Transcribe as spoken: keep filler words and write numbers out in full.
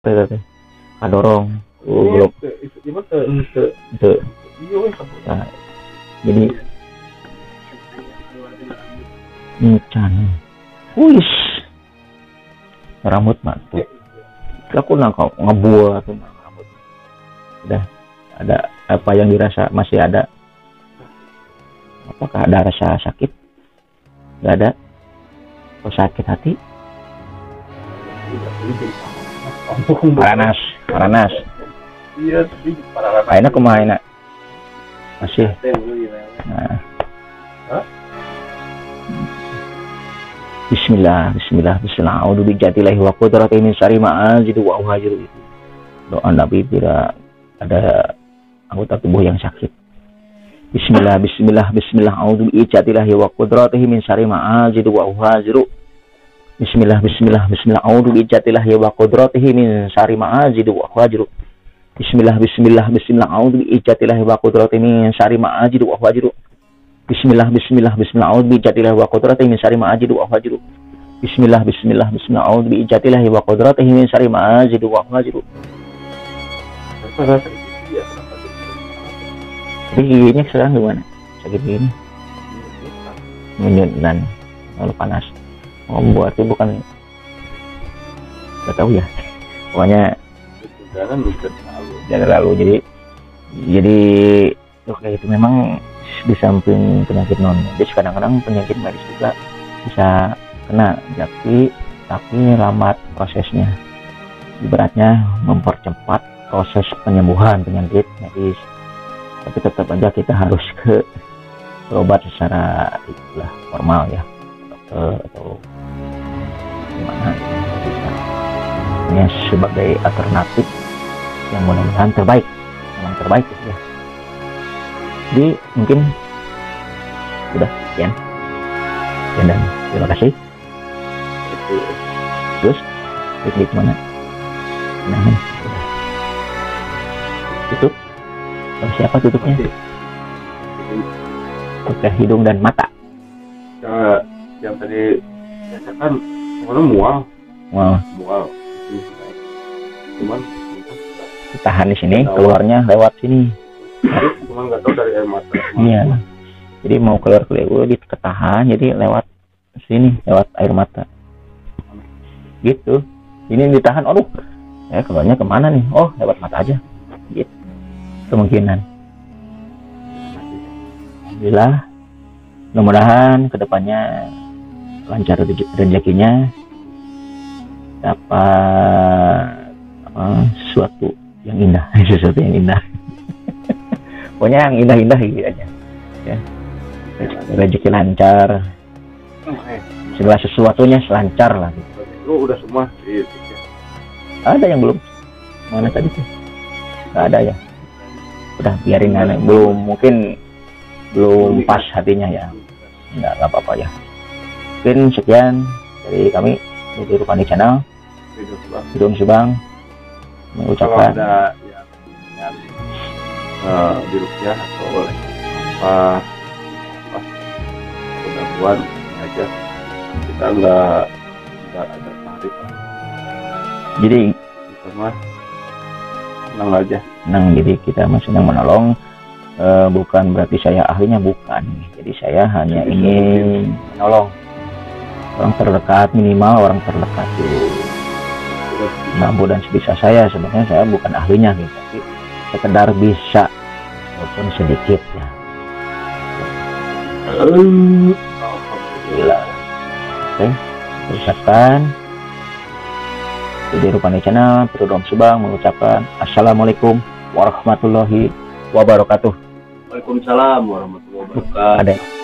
teh kadorong uh, belum itu nah, jadi ncan wis rambut mah tuh aku nangkau ngebuat tuh rambut udah ada apa yang dirasa masih ada, apakah ada rasa sakit? Nggak ada. Kok sakit hati? Paranas, paranas. Iya, paranas. Aina kumaha aina? Masih. Nah. Bismillah, bismillah, bismillah. A'udzu bijatillahi wa qudratihi min syarri ma ajidu wa uhajiru itu. Doa Nabi bila ada anggota tubuh yang sakit. Bismillah, bismillah, bismillah. A'udzu bijatillahi wa qudratihi min syarri ma ajidu wa uhajiru. Bismillah, bismillah, bismillah. A'udzu bijatillahi wa qudratihi min syarri ma ajidu wa uhajiru. Bismillah, bismillah, bismillah. A'udzu bijatillahi wa qudratihi min syarri ma ajidu wa uhajiru. Bismillah, bismillah, bismillah. A'udzu bijatillahi wa qudratihi min syarri ma ajidu wa uhajiru. Bismillah, bismillah, bismillah. A'udzu bijatillahi wa qudratihi min syarri ma ajidu wa uhajiru. Jadi giginya sekarang gimana? Sakit gini? Menyut dan lalu panas. Oh, berarti bukan, nggak tahu ya. Pokoknya jangan lalu. Jadi, jadi oke itu memang di samping penyakit non medis, kadang-kadang penyakit medis juga bisa kena, tapi tapi lambat prosesnya. Ibaratnya mempercepat proses penyembuhan penyakit medis. Tapi tetap aja kita harus ke berobat secara itulah formal ya, dokter atau gimana bisa. Ini sebagai alternatif yang mudah-mudahan terbaik, memang terbaik ya. Jadi mungkin sudah sekian, sekian dan terima kasih. Terus klik mana? Nah, sudah tutup. Oh, siapa tutupnya? Oke, hidung dan mata. Ya, yang tadi biasa kan orang mual. Mual. Mual. Cuman tahan di sini, keluarnya lewat sini. Cuman nggak tahu dari air mata. Iya. Jadi mau keluar keluar di ketahan, jadi lewat sini, lewat air mata. Gitu. Ini ditahan, aduh. Ya keluarnya kemana nih? Oh, lewat mata aja. Gitu. Kemungkinan. Alhamdulillah, mudah-mudahan kedepannya lancar rezekinya, dapat apa, sesuatu yang indah, sesuatu yang indah. Pokoknya yang indah-indah gitu aja. Ya, rezeki lancar, segala sesuatunya selancar lah. Gitu. Lu udah semua? Gitu. Ada yang belum? Mana tadi tuh? Gak ada ya. Udah biarin aja, belum mungkin belum pas hatinya ya, nggak nggak apa-apa ya. Mungkin sekian dari kami dari Rupani Channel, Hidung Subang mengucapkan kalau ada yang uh, di rupiah atau oleh apa apa gangguan aja, kita nggak nggak ada tarif, jadi kita mah tenang aja. Nah, jadi kita masih sedang menolong, e, bukan berarti saya ahlinya, bukan. Jadi saya hanya ingin menolong orang terdekat, minimal orang terdekat dulu. Mampu dan sebisa saya, sebenarnya saya bukan ahlinya gitu, tapi sekedar bisa walaupun sedikit ya. Alhamdulillah. Oke, ucapkan di Rupani Channel, Perudom Subang mengucapkan Assalamualaikum warahmatullahi wabarakatuh. Waalaikumsalam warahmatullahi wabarakatuh. Ada.